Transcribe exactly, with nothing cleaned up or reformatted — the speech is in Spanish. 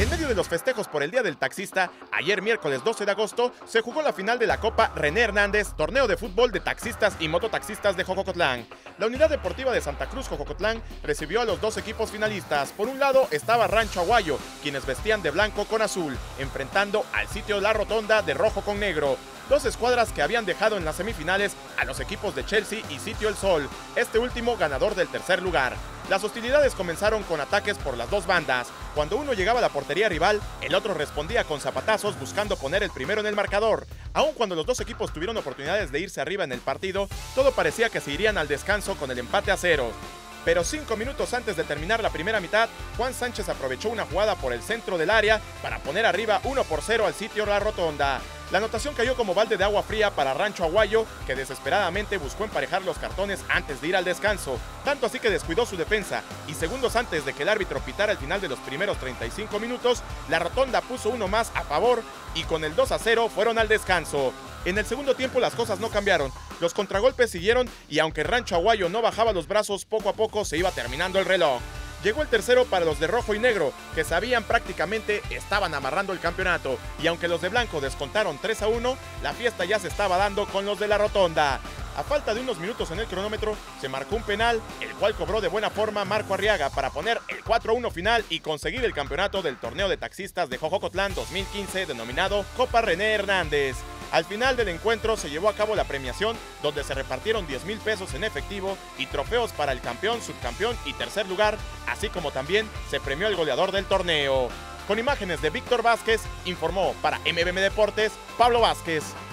En medio de los festejos por el Día del Taxista, ayer miércoles doce de agosto, se jugó la final de la Copa René Hernández, torneo de fútbol de taxistas y mototaxistas de Jococotlán. La Unidad Deportiva de Santa Cruz Jococotlán recibió a los dos equipos finalistas. Por un lado estaba Rancho Aguayo, quienes vestían de blanco con azul, enfrentando al sitio La Rotonda de rojo con negro. Dos escuadras que habían dejado en las semifinales a los equipos de Chelsea y Sitio El Sol, este último ganador del tercer lugar. Las hostilidades comenzaron con ataques por las dos bandas. Cuando uno llegaba a la portería rival, el otro respondía con zapatazos buscando poner el primero en el marcador. Aun cuando los dos equipos tuvieron oportunidades de irse arriba en el partido, todo parecía que se irían al descanso con el empate a cero. Pero cinco minutos antes de terminar la primera mitad, Juan Sánchez aprovechó una jugada por el centro del área para poner arriba uno por cero al sitio La Rotonda. La anotación cayó como balde de agua fría para Rancho Aguayo, que desesperadamente buscó emparejar los cartones antes de ir al descanso, tanto así que descuidó su defensa, y segundos antes de que el árbitro pitara el final de los primeros treinta y cinco minutos, La Rotonda puso uno más a favor y con el dos a cero fueron al descanso. En el segundo tiempo las cosas no cambiaron, los contragolpes siguieron y aunque Rancho Aguayo no bajaba los brazos, poco a poco se iba terminando el reloj. Llegó el tercero para los de rojo y negro, que sabían prácticamente estaban amarrando el campeonato, y aunque los de blanco descontaron tres a uno, la fiesta ya se estaba dando con los de La Rotonda. A falta de unos minutos en el cronómetro, se marcó un penal, el cual cobró de buena forma Marco Arriaga para poner el cuatro a uno final y conseguir el campeonato del torneo de taxistas de Jococotlán dos mil quince denominado Copa René Hernández. Al final del encuentro se llevó a cabo la premiación, donde se repartieron diez mil pesos en efectivo y trofeos para el campeón, subcampeón y tercer lugar, así como también se premió al goleador del torneo. Con imágenes de Víctor Vázquez, informó para M B M Deportes, Pablo Vázquez.